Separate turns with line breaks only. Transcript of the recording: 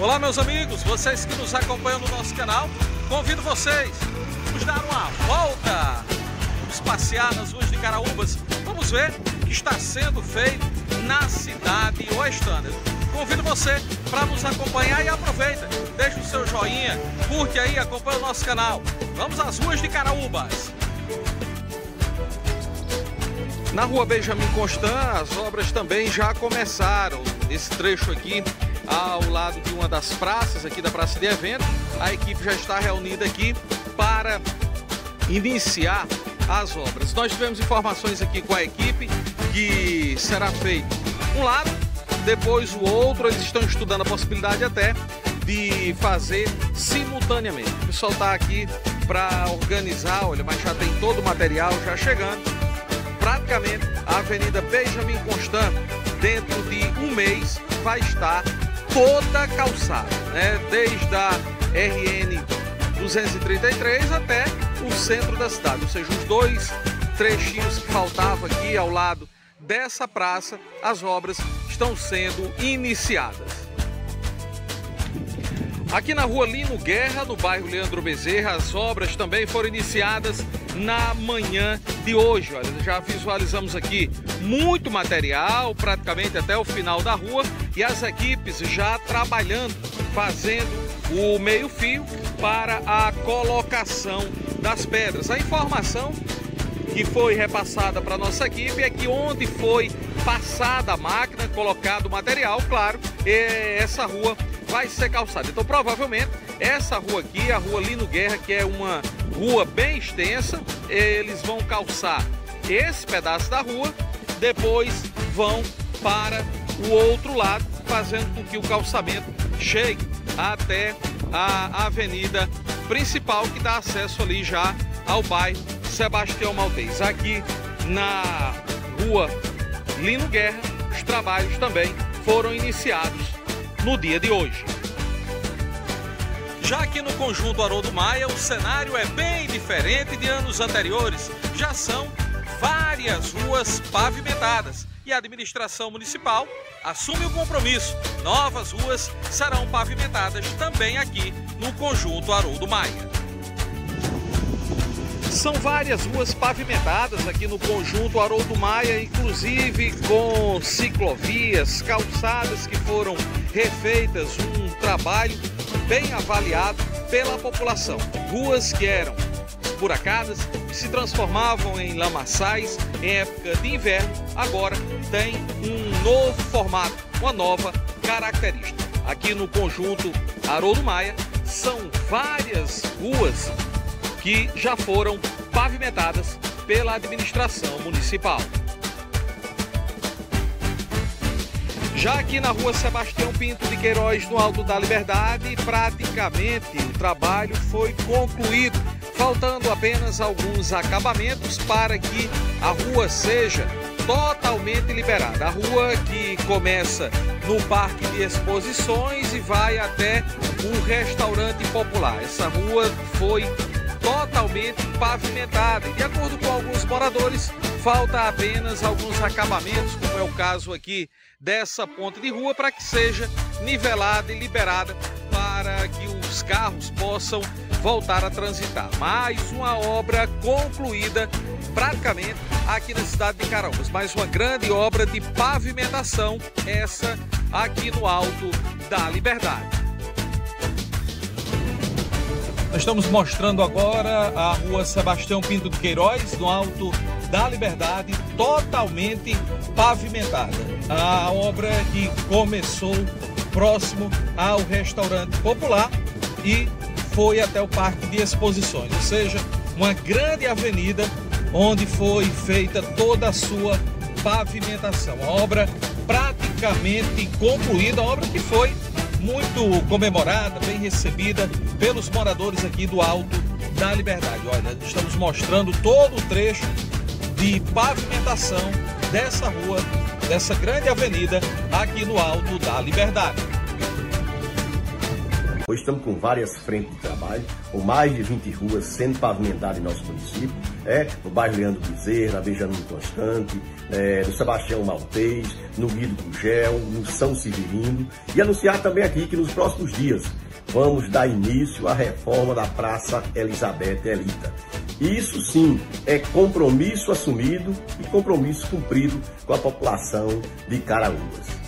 Olá, meus amigos, vocês que nos acompanham no nosso canal, convido vocês a nos dar uma volta, vamos passear nas ruas de Caraúbas, vamos ver o que está sendo feito na cidade oestana. Convido você para nos acompanhar e aproveita, deixa o seu joinha, curte aí, acompanha o nosso canal. Vamos às ruas de Caraúbas. Na rua Benjamin Constant, as obras também já começaram. Esse trecho aqui, ao lado de uma das praças, aqui da praça de evento, a equipe já está reunida aqui para iniciar as obras. Nós tivemos informações aqui com a equipe que será feito um lado, depois o outro. Eles estão estudando a possibilidade até de fazer simultaneamente. O pessoal está aqui para organizar, olha, mas já tem todo o material já chegando. Praticamente a Avenida Benjamin Constant, dentro de um mês, vai estar toda calçada, né? Desde a RN 233 até o centro da cidade, ou seja, os dois trechinhos que faltavam aqui ao lado dessa praça, as obras estão sendo iniciadas. Aqui na rua Lino Guerra, no bairro Leandro Bezerra, as obras também foram iniciadas na manhã de hoje. Olha, já visualizamos aqui muito material, praticamente até o final da rua, e as equipes já trabalhando, fazendo o meio-fio para a colocação das pedras. A informação que foi repassada para a nossa equipe é que onde foi passada a máquina, colocado o material, claro, essa rua vai ser calçada. Então, provavelmente, essa rua aqui, a rua Lino Guerra, que é uma rua bem extensa, eles vão calçar esse pedaço da rua, depois vão para o outro lado, fazendo com que o calçamento chegue até a avenida principal, que dá acesso ali já ao bairro Sebastião Maltês. Aqui na rua Lino Guerra, os trabalhos também foram iniciados no dia de hoje. Já aqui no conjunto Haroldo Maia, o cenário é bem diferente de anos anteriores. Já são várias ruas pavimentadas e a administração municipal assume o compromisso. Novas ruas serão pavimentadas também aqui no conjunto Haroldo Maia. São várias ruas pavimentadas aqui no conjunto Haroldo Maia, inclusive com ciclovias, calçadas que foram refeitas, um trabalho bem avaliado pela população. Ruas que eram esburacadas, que se transformavam em lamaçais em época de inverno, agora tem um novo formato, uma nova característica. Aqui no conjunto Haroldo Maia são várias ruas que já foram pavimentadas pela administração municipal. Já aqui na rua Sebastião Pinto de Queiroz, no Alto da Liberdade, praticamente o trabalho foi concluído, faltando apenas alguns acabamentos para que a rua seja totalmente liberada. A rua que começa no Parque de Exposições e vai até o Restaurante Popular. Essa rua foi totalmente pavimentada e, de acordo com alguns moradores, falta apenas alguns acabamentos, como é o caso aqui dessa ponte de rua, para que seja nivelada e liberada para que os carros possam voltar a transitar. Mais uma obra concluída praticamente aqui na cidade de Caraúbas, mais uma grande obra de pavimentação, essa aqui no Alto da Liberdade. Nós estamos mostrando agora a rua Sebastião Pinto de Queiroz, no Alto da Liberdade, totalmente pavimentada. A obra que começou próximo ao Restaurante Popular e foi até o Parque de Exposições, ou seja, uma grande avenida onde foi feita toda a sua pavimentação. A obra praticamente concluída, a obra que foi muito comemorada, bem recebida pelos moradores aqui do Alto da Liberdade. Olha, estamos mostrando todo o trecho de pavimentação dessa rua, dessa grande avenida aqui no Alto da Liberdade.
Hoje estamos com várias frentes de trabalho, com mais de 20 ruas sendo pavimentadas em nosso município, no bairro Leandro Bezerra, na Benjamin Constante, no Sebastião Maltês, no Guido Gugel, no São Severino, e anunciar também aqui que nos próximos dias vamos dar início à reforma da Praça Elizabeth Elita. E isso sim é compromisso assumido e compromisso cumprido com a população de Caraúbas.